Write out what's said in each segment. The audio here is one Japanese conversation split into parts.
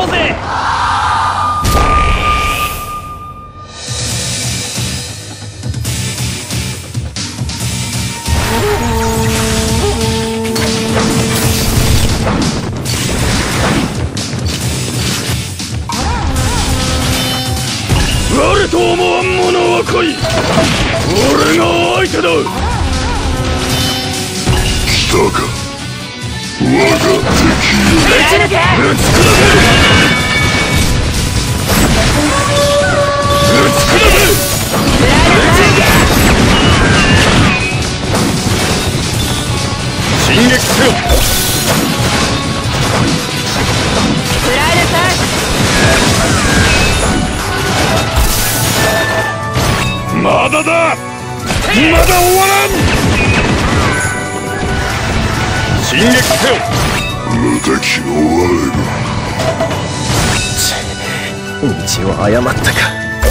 うぜ。我と思わん者は来い。俺が相手だ。 来たか、我が敵よ。 ぶち抜け。ぶち砕け。ぶち砕け。進撃せよ。 食らいなさい。 まだだ。まだ終わらん。進撃せよ。 無敵の我が。 道を誤ったか。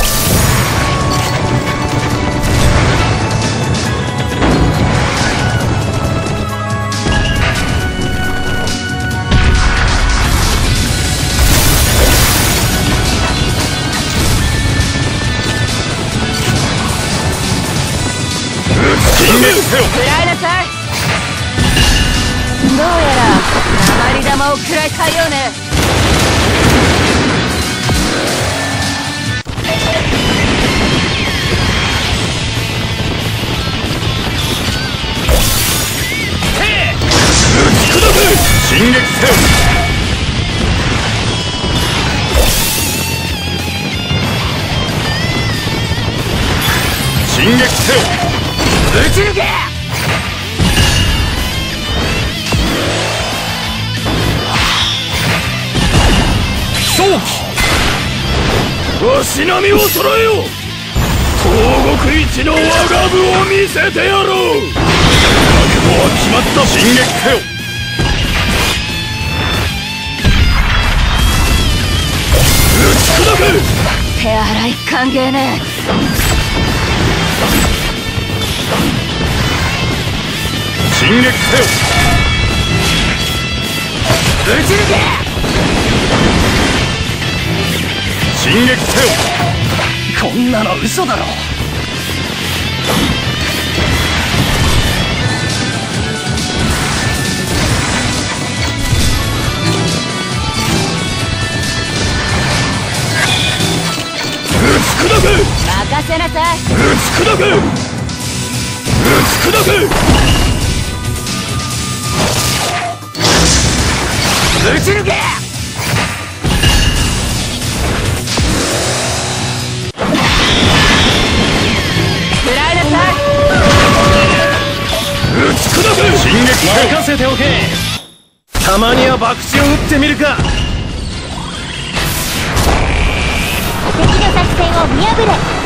進撃せよ。 食らいなさい。どうやら鉛玉を食らいたいようね。 進撃せよ。進撃せよ。ぶち抜け。早期足並みを揃えよ。東国一の我が部を見せてやろう。覚悟は決まった。進撃せよ。 手洗い歓迎ね。 進撃せよ。ぶち抜け。進撃せよ。こんなの嘘だろ。 任せなさい。 ぶち砕け。ぶち砕け。ぶち抜け。 食らいなさい。 ぶち砕け。進撃任せておけ。 たまには博打を打ってみるか。 敵の作戦を見破れ。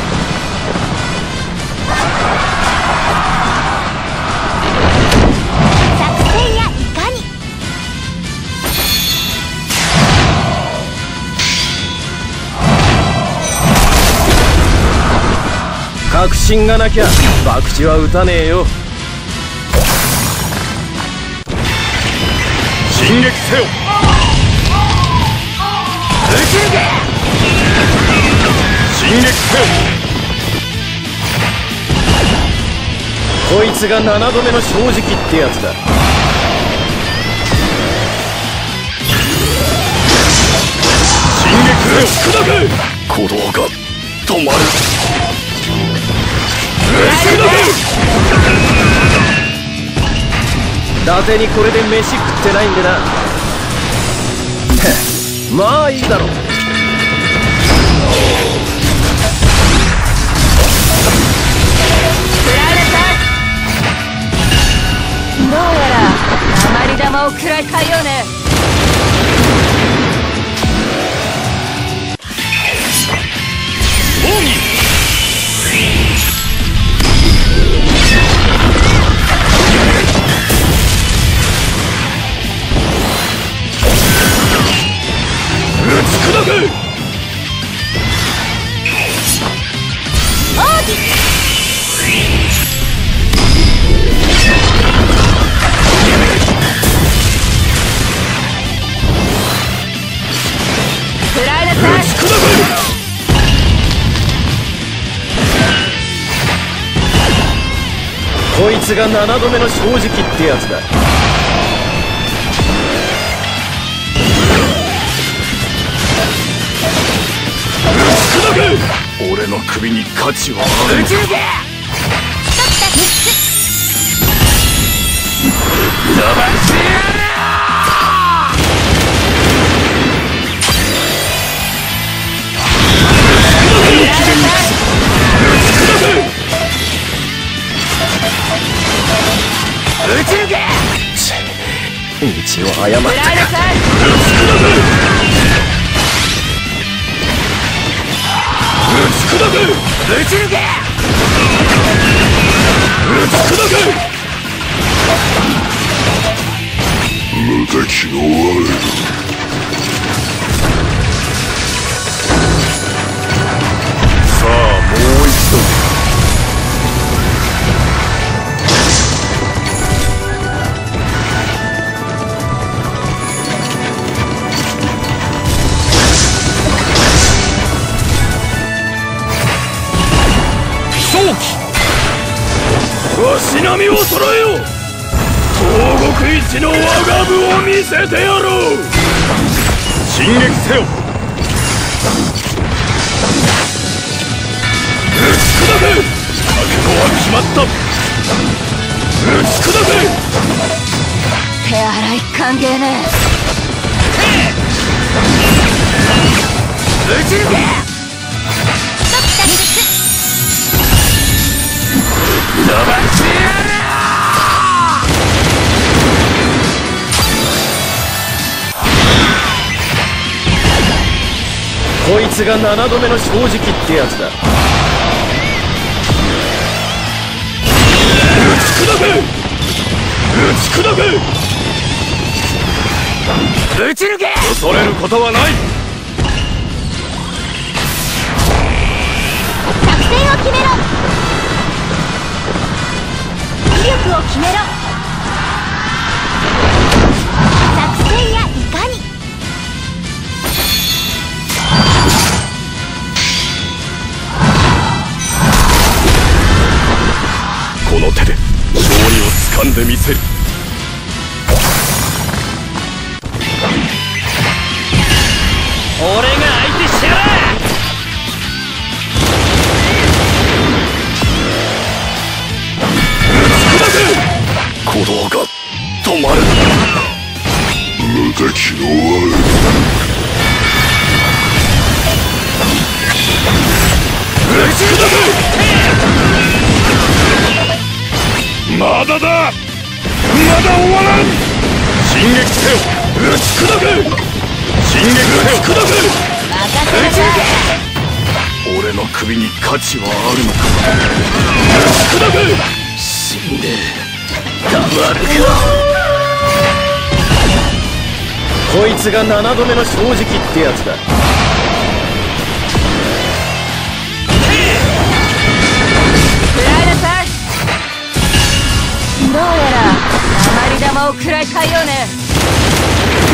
作戦やいかに。 確信がなきゃ博打は打たねえよ。 進撃せよ。ぶち抜け。進撃せよ。 こいつが7度目の正直ってやつだ。 進撃せよ。砕け。鼓動が止まる。ぶち抜け。 伊達にこれで飯食ってないんでな。まあいいだろう。 どうやら鉛玉を食らいたいようね。 ぶち砕け。 奥義。 こいつが7度目の正直ってやつだ。 俺の首に価値はある。 宇宙ゲー飛ばしてやる。 宇宙ゲー道を誤ったか。 宇宙ゲー無敵の我ら。 さあもう一度。わし並みを揃えよ。東国一の我が部を見せてやろう。進撃せよ。打ち砕け。覚悟は決まった。打ち砕け。 手洗い歓迎ね。 宇宙ゲー飛ばしてやる。 こいつが7度目の正直ってやつだ。 打ち砕け。打ち砕け。 宇宙ゲー恐れることはない。 作戦を決めろ。威力を決めろ。作戦やいかに。 この手で勝利を掴んでみせる。 俺が相手してやる。 鼓動が止まる。 無敵の我ら。 まだだ。まだ終わらん。進撃せよ。打ち砕け。進撃せよ。砕け。 宇宙ゲ俺の首に価値はあるのか。打ち砕け。死んで黙るか。 こいつが7度目の正直ってやつだ。 どうやら鉛玉を食らいたいようね。